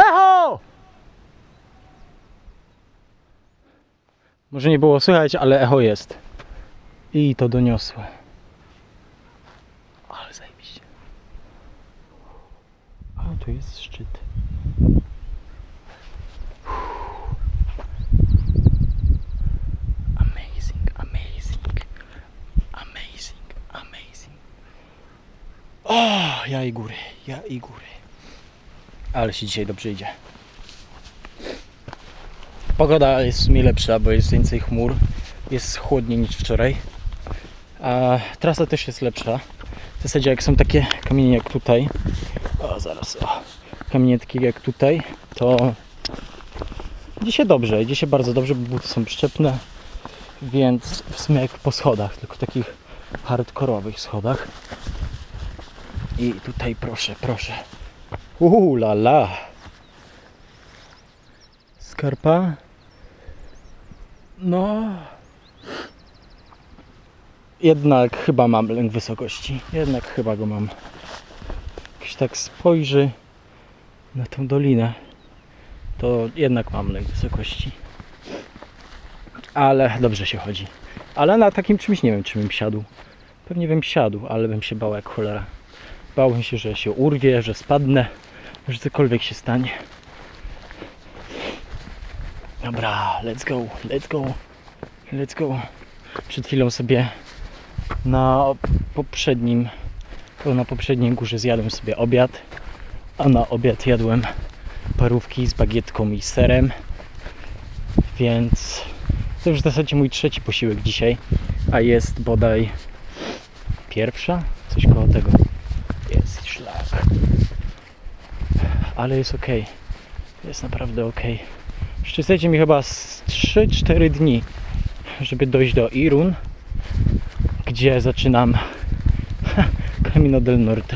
Echo! Może nie było słychać, ale echo jest. I to doniosłe. Ale zajebiście. A tu jest szczyt. Amazing, amazing. Amazing, amazing. O, ja i góry, ja i góry. Ale się dzisiaj dobrze idzie. Pogoda jest w sumie lepsza, bo jest więcej chmur. Jest chłodniej niż wczoraj. A trasa też jest lepsza. W zasadzie jak są takie kamienie jak tutaj. O, zaraz, o. Kamienie takie jak tutaj, to idzie się dobrze, idzie się bardzo dobrze, bo buty są przyczepne. Więc w sumie jak po schodach, tylko takich hardkorowych schodach. I tutaj proszę, proszę. La la. Skarpa. No. Jednak chyba mam lęk wysokości. Jednak chyba go mam. Jeśli tak spojrzy na tą dolinę, to jednak mam lęk wysokości. Ale dobrze się chodzi. Ale na takim czymś nie wiem, czy bym siadł. Pewnie bym siadł, ale bym się bał jak cholera. Bałem się, że się urwie, że spadnę, że cokolwiek się stanie. Dobra, let's go, let's go, let's go. Przed chwilą sobie na poprzedniej górze zjadłem sobie obiad, a na obiad jadłem parówki z bagietką i serem, więc to już w zasadzie mój trzeci posiłek dzisiaj, a jest bodaj pierwsza, coś koło tego. Jest szlak, ale jest ok, jest naprawdę ok. Jeszcze zajdzie mi chyba z 3-4 dni, żeby dojść do Irun, gdzie zaczynam Camino del Norte.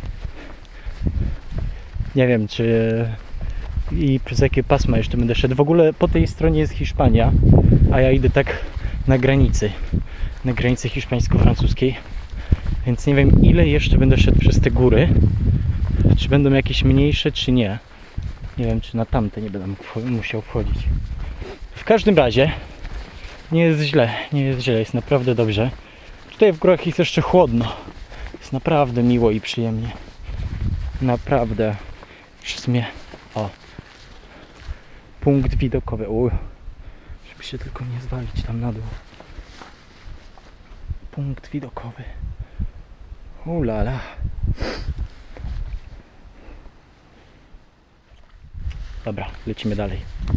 Nie wiem, czy i przez jakie pasma jeszcze będę szedł. W ogóle po tej stronie jest Hiszpania, a ja idę tak na granicy hiszpańsko-francuskiej, więc nie wiem, ile jeszcze będę szedł przez te góry, czy będą jakieś mniejsze, czy nie. Nie wiem, czy na tamte nie będę musiał wchodzić. W każdym razie nie jest źle, jest naprawdę dobrze. Tutaj w górach jest jeszcze chłodno. Jest naprawdę miło i przyjemnie. Naprawdę. W sumie, o. Punkt widokowy. Żeby się tylko nie zwalić tam na dół. Punkt widokowy. Lala. Dobra, lecimy dalej.